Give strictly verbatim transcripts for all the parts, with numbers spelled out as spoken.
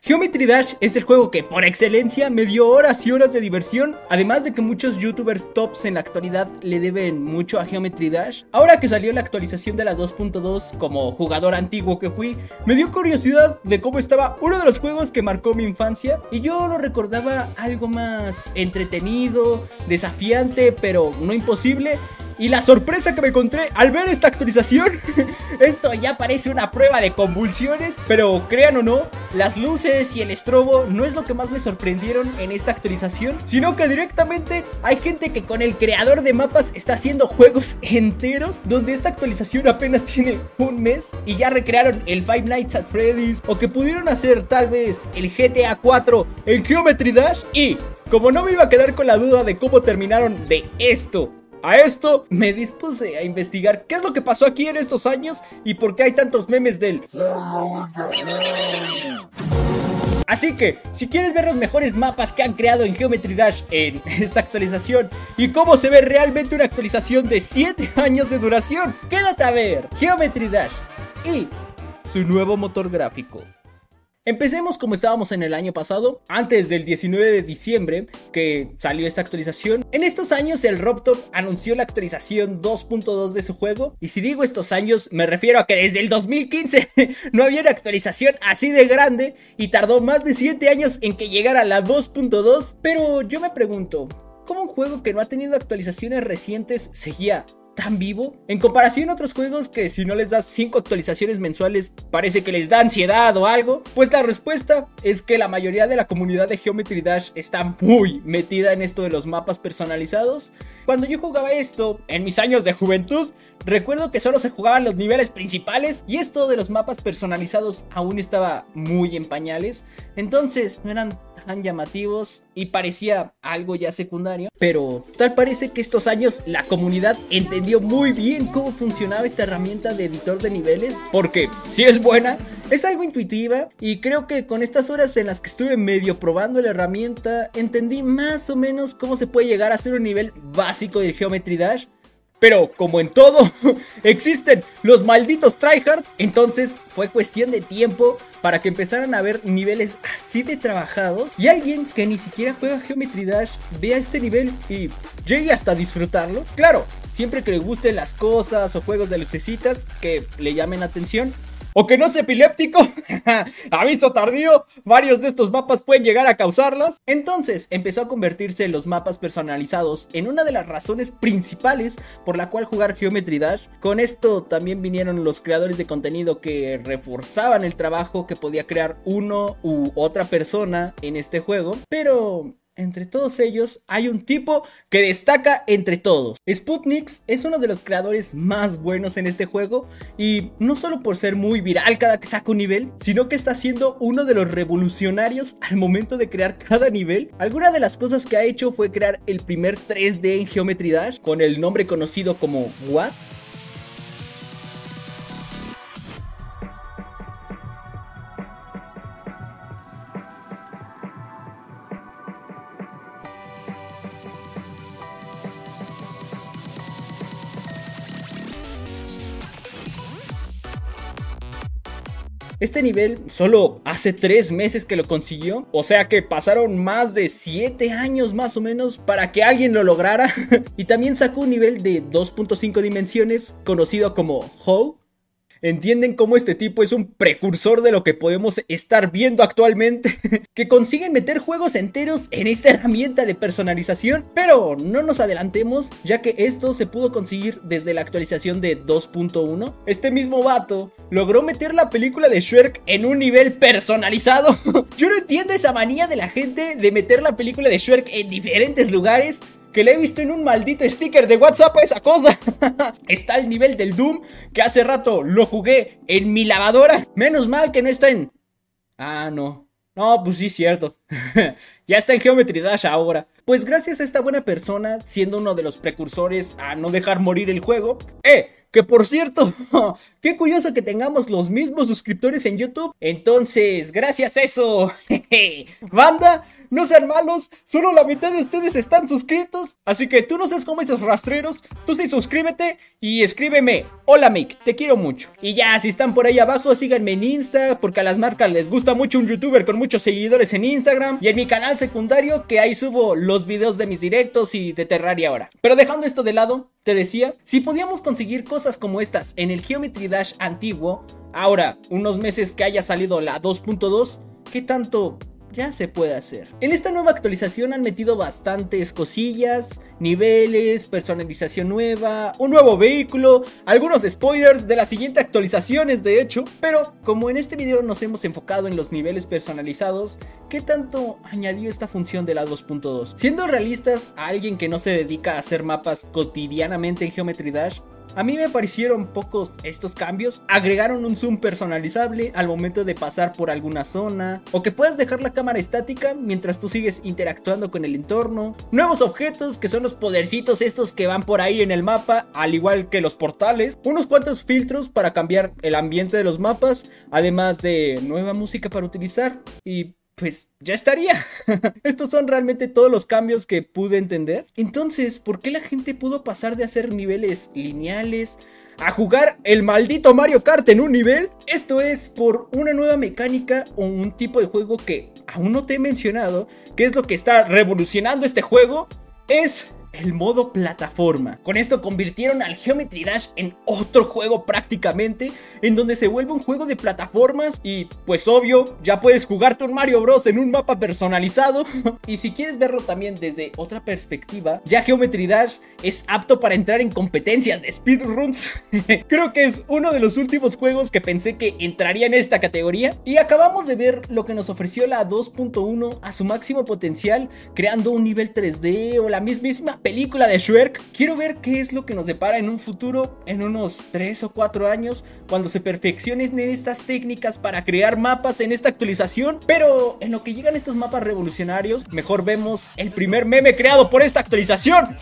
Geometry Dash es el juego que por excelencia me dio horas y horas de diversión, además de que muchos youtubers tops en la actualidad le deben mucho a Geometry Dash. Ahora que salió la actualización de la dos punto dos, como jugador antiguo que fui, me dio curiosidad de cómo estaba uno de los juegos que marcó mi infancia, y yo lo recordaba algo más entretenido, desafiante, pero no imposible. Y la sorpresa que me encontré al ver esta actualización, esto ya parece una prueba de convulsiones, pero crean o no, las luces y el estrobo no es lo que más me sorprendieron en esta actualización, sino que directamente hay gente que con el creador de mapas está haciendo juegos enteros, donde esta actualización apenas tiene un mes y ya recrearon el Five Nights at Freddy's, o que pudieron hacer tal vez el G T A cuatro en Geometry Dash. Y como no me iba a quedar con la duda de cómo terminaron de esto a esto, me dispuse a investigar qué es lo que pasó aquí en estos años y por qué hay tantos memes del... Así que, si quieres ver los mejores mapas que han creado en Geometry Dash en esta actualización y cómo se ve realmente una actualización de siete años de duración, quédate a ver Geometry Dash y su nuevo motor gráfico. Empecemos como estábamos en el año pasado, antes del diecinueve de diciembre que salió esta actualización. En estos años el RobTop anunció la actualización dos punto dos de su juego, y si digo estos años me refiero a que desde el dos mil quince no había una actualización así de grande y tardó más de siete años en que llegara la dos punto dos. Pero yo me pregunto, ¿cómo un juego que no ha tenido actualizaciones recientes seguía tan vivo? En comparación a otros juegos que si no les das cinco actualizaciones mensuales parece que les da ansiedad o algo, pues la respuesta es que la mayoría de la comunidad de Geometry Dash está muy metida en esto de los mapas personalizados. Cuando yo jugaba esto en mis años de juventud, recuerdo que solo se jugaban los niveles principales y esto de los mapas personalizados aún estaba muy en pañales, entonces no eran tan llamativos y parecía algo ya secundario. Pero tal parece que estos años la comunidad entendió muy bien cómo funcionaba esta herramienta de editor de niveles, porque si es buena, es algo intuitiva, y creo que con estas horas en las que estuve medio probando la herramienta entendí más o menos cómo se puede llegar a hacer un nivel básico de Geometry Dash. Pero como en todo, existen los malditos tryhard, entonces fue cuestión de tiempo para que empezaran a ver niveles así de trabajados, y alguien que ni siquiera juega Geometry Dash vea este nivel y llegue hasta a disfrutarlo. Claro, siempre que le gusten las cosas o juegos de lucecitas que le llamen la atención, o que no sea epiléptico, aviso tardío, varios de estos mapas pueden llegar a causarlas. Entonces empezó a convertirse los mapas personalizados en una de las razones principales por la cual jugar Geometry Dash. Con esto también vinieron los creadores de contenido que reforzaban el trabajo que podía crear uno u otra persona en este juego, pero entre todos ellos hay un tipo que destaca entre todos. Sputnix es uno de los creadores más buenos en este juego, y no solo por ser muy viral cada que saca un nivel, sino que está siendo uno de los revolucionarios al momento de crear cada nivel. Alguna de las cosas que ha hecho fue crear el primer tres D en Geometry Dash con el nombre conocido como What. Este nivel solo hace tres meses que lo consiguió, o sea que pasaron más de siete años más o menos para que alguien lo lograra. Y también sacó un nivel de dos punto cinco dimensiones conocido como How. ¿Entienden cómo este tipo es un precursor de lo que podemos estar viendo actualmente? Que consiguen meter juegos enteros en esta herramienta de personalización. Pero no nos adelantemos, ya que esto se pudo conseguir desde la actualización de dos punto uno. Este mismo vato logró meter la película de Shrek en un nivel personalizado. Yo no entiendo esa manía de la gente de meter la película de Shrek en diferentes lugares, que le he visto en un maldito sticker de WhatsApp a esa cosa. Está el nivel del Doom, que hace rato lo jugué en mi lavadora. Menos mal que no está en... Ah, no. No, pues sí, cierto. Ya está en Geometry Dash ahora. Pues gracias a esta buena persona, siendo uno de los precursores a no dejar morir el juego. ¡Eh! Que por cierto, qué curioso que tengamos los mismos suscriptores en YouTube. Entonces, gracias a eso, banda, no sean malos, solo la mitad de ustedes están suscritos. Así que tú no seas como esos rastreros, tú sí suscríbete y escríbeme: hola Mick, te quiero mucho. Y ya, si están por ahí abajo, síganme en Insta, porque a las marcas les gusta mucho un youtuber con muchos seguidores en Instagram. Y en mi canal secundario, que ahí subo los videos de mis directos y de Terraria ahora. Pero dejando esto de lado, te decía, si podíamos conseguir cosas como estas en el Geometry Dash antiguo, ahora, unos meses que haya salido la dos punto dos, ¿qué tanto ya se puede hacer? En esta nueva actualización han metido bastantes cosillas, niveles, personalización nueva, un nuevo vehículo, algunos spoilers de las siguientes actualizaciones de hecho. Pero como en este video nos hemos enfocado en los niveles personalizados, ¿qué tanto añadió esta función de la dos punto dos? Siendo realistas, a alguien que no se dedica a hacer mapas cotidianamente en Geometry Dash, a mí me parecieron pocos estos cambios. Agregaron un zoom personalizable al momento de pasar por alguna zona, o que puedas dejar la cámara estática mientras tú sigues interactuando con el entorno. Nuevos objetos, que son los podercitos estos que van por ahí en el mapa, al igual que los portales. Unos cuantos filtros para cambiar el ambiente de los mapas, además de nueva música para utilizar. Y pues ya estaría. Estos son realmente todos los cambios que pude entender. Entonces, ¿por qué la gente pudo pasar de hacer niveles lineales a jugar el maldito Mario Kart en un nivel? Esto es por una nueva mecánica o un tipo de juego que aún no te he mencionado, que es lo que está revolucionando este juego. Es el modo plataforma. Con esto convirtieron al Geometry Dash en otro juego prácticamente, en donde se vuelve un juego de plataformas. Y pues obvio, ya puedes jugarte un Mario Bros en un mapa personalizado. Y si quieres verlo también desde otra perspectiva, ya Geometry Dash es apto para entrar en competencias de speedruns. Creo que es uno de los últimos juegos que pensé que entraría en esta categoría. Y acabamos de ver lo que nos ofreció la dos punto uno a su máximo potencial, creando un nivel tres D o la mismísima película de Shrek. Quiero ver qué es lo que nos depara en un futuro, en unos tres o cuatro años, cuando se perfeccionen estas técnicas para crear mapas en esta actualización. Pero en lo que llegan estos mapas revolucionarios, mejor vemos el primer meme creado por esta actualización.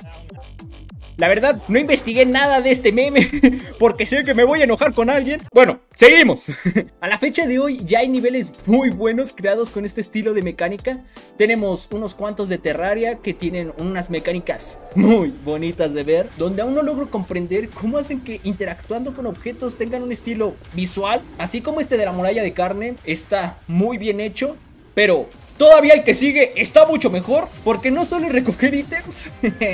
La verdad, no investigué nada de este meme porque sé que me voy a enojar con alguien. Bueno, seguimos. A la fecha de hoy ya hay niveles muy buenos creados con este estilo de mecánica. Tenemos unos cuantos de Terraria que tienen unas mecánicas muy bonitas de ver, donde aún no logro comprender cómo hacen que interactuando con objetos tengan un estilo visual. Así como este de la muralla de carne está muy bien hecho, pero todavía el que sigue está mucho mejor, porque no solo es recoger ítems,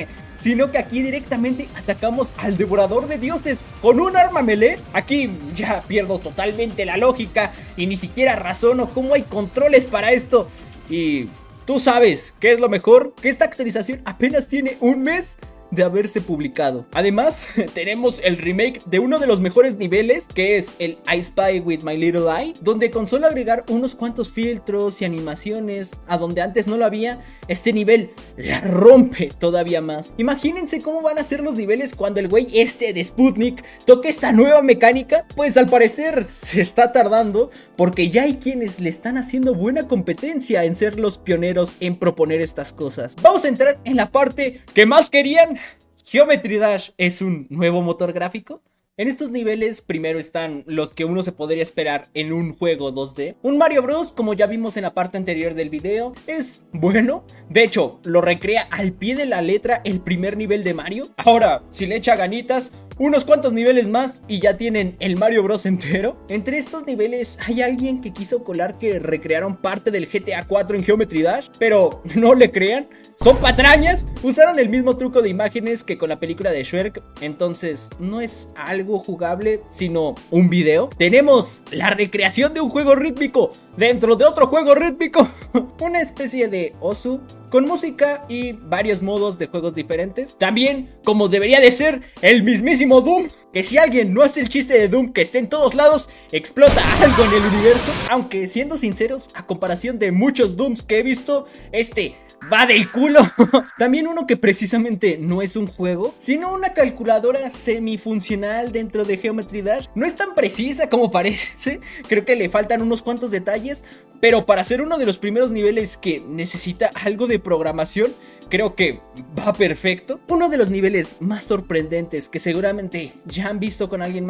sino que aquí directamente atacamos al devorador de dioses con un arma melee. Aquí ya pierdo totalmente la lógica y ni siquiera razono cómo hay controles para esto. Y tú sabes qué es lo mejor, que esta actualización apenas tiene un mes de haberse publicado. Además, tenemos el remake de uno de los mejores niveles, que es el I Spy with My Little Eye, donde con solo agregar unos cuantos filtros y animaciones a donde antes no lo había, este nivel la rompe todavía más. Imagínense cómo van a ser los niveles cuando el güey este de Sputnik toque esta nueva mecánica. Pues al parecer se está tardando, porque ya hay quienes le están haciendo buena competencia en ser los pioneros en proponer estas cosas. Vamos a entrar en la parte que más querían. ¿Geometry Dash es un nuevo motor gráfico? En estos niveles primero están los que uno se podría esperar en un juego dos D. Un Mario Bros, como ya vimos en la parte anterior del video, es bueno. De hecho, lo recrea al pie de la letra el primer nivel de Mario. Ahora, si le echa ganitas, unos cuantos niveles más y ya tienen el Mario Bros entero. Entre estos niveles hay alguien que quiso colar que recrearon parte del G T A cuatro en Geometry Dash, pero no le crean, son patrañas. Usaron el mismo truco de imágenes que con la película de Shrek, entonces no es algo jugable, sino un video. Tenemos la recreación de un juego rítmico dentro de otro juego rítmico. Una especie de Osu con música y varios modos de juegos diferentes. También, como debería de ser, el mismísimo Doom, que si alguien no hace el chiste de Doom que esté en todos lados, explota algo en el universo. Aunque siendo sinceros, a comparación de muchos Dooms que he visto, este va del culo. También uno que precisamente no es un juego, sino una calculadora semifuncional dentro de Geometry Dash. No es tan precisa como parece, creo que le faltan unos cuantos detalles, pero para ser uno de los primeros niveles que necesita algo de programación, creo que va perfecto. Uno de los niveles más sorprendentes que seguramente ya han visto con alguien más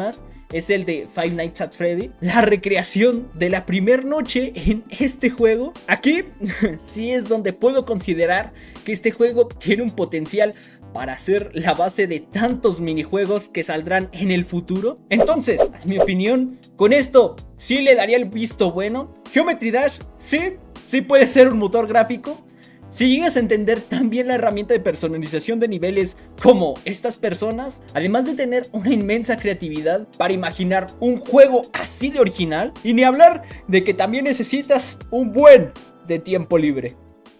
es el de Five Nights at Freddy, la recreación de la primera noche en este juego. Aquí sí es donde puedo considerar que este juego tiene un potencial para ser la base de tantos minijuegos que saldrán en el futuro. Entonces, en mi opinión, con esto sí le daría el visto bueno. Geometry Dash, sí, sí puede ser un motor gráfico. Si llegas a entender también la herramienta de personalización de niveles como estas personas, además de tener una inmensa creatividad para imaginar un juego así de original, y ni hablar de que también necesitas un buen de tiempo libre.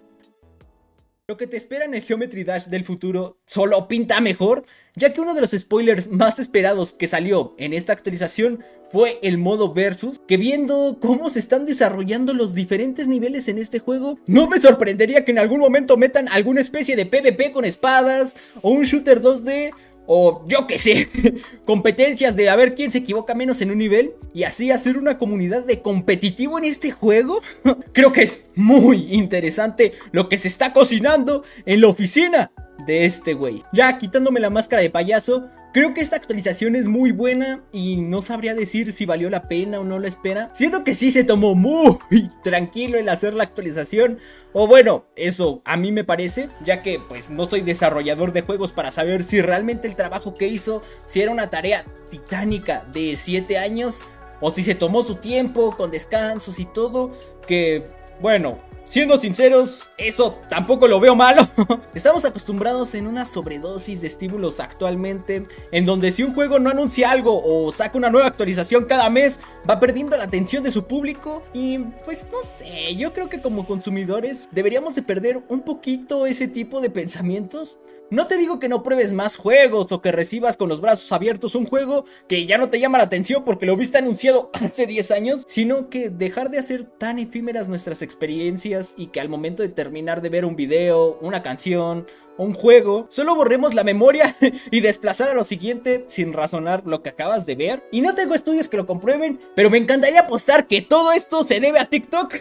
Lo que te espera en el Geometry Dash del futuro solo pinta mejor, ya que uno de los spoilers más esperados que salió en esta actualización fue el modo versus, que viendo cómo se están desarrollando los diferentes niveles en este juego, no me sorprendería que en algún momento metan alguna especie de PvP con espadas o un shooter dos D. O yo que sé, competencias de a ver quién se equivoca menos en un nivel y así hacer una comunidad de competitivo en este juego. Creo que es muy interesante lo que se está cocinando en la oficina de este güey. Ya quitándome la máscara de payaso, creo que esta actualización es muy buena y no sabría decir si valió la pena o no la espera. Siento que sí se tomó muy tranquilo el hacer la actualización, o bueno, eso a mí me parece, ya que pues no soy desarrollador de juegos para saber si realmente el trabajo que hizo, si era una tarea titánica de siete años o si se tomó su tiempo con descansos y todo, que bueno, siendo sinceros, eso tampoco lo veo malo. Estamos acostumbrados en una sobredosis de estímulos actualmente, en donde si un juego no anuncia algo o saca una nueva actualización cada mes, va perdiendo la atención de su público. Y pues no sé, yo creo que como consumidores deberíamos de perder un poquito ese tipo de pensamientos. No te digo que no pruebes más juegos o que recibas con los brazos abiertos un juego que ya no te llama la atención porque lo viste anunciado hace diez años, sino que dejar de hacer tan efímeras nuestras experiencias y que al momento de terminar de ver un video, una canción o un juego, solo borremos la memoria y desplazar a lo siguiente sin razonar lo que acabas de ver. Y no tengo estudios que lo comprueben, pero me encantaría apostar que todo esto se debe a TikTok.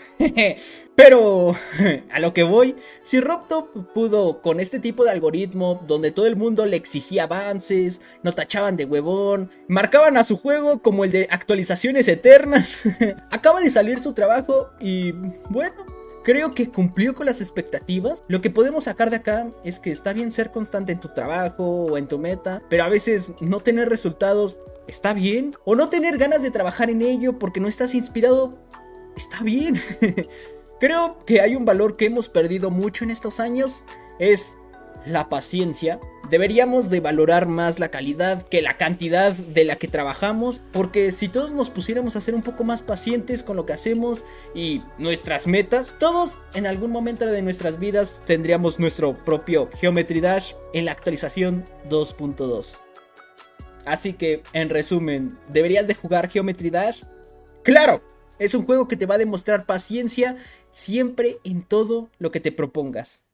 Pero a lo que voy, si RobTop pudo con este tipo de algoritmo donde todo el mundo le exigía avances, no tachaban de huevón, marcaban a su juego como el de actualizaciones eternas, acaba de salir su trabajo y bueno, creo que cumplió con las expectativas. Lo que podemos sacar de acá es que está bien ser constante en tu trabajo o en tu meta, pero a veces no tener resultados está bien, o no tener ganas de trabajar en ello porque no estás inspirado está bien. Creo que hay un valor que hemos perdido mucho en estos años, es la paciencia. Deberíamos de valorar más la calidad que la cantidad de la que trabajamos, porque si todos nos pusiéramos a ser un poco más pacientes con lo que hacemos y nuestras metas, todos en algún momento de nuestras vidas tendríamos nuestro propio Geometry Dash en la actualización dos punto dos. Así que, en resumen, ¿deberías de jugar Geometry Dash? ¡Claro! Es un juego que te va a demostrar paciencia siempre en todo lo que te propongas.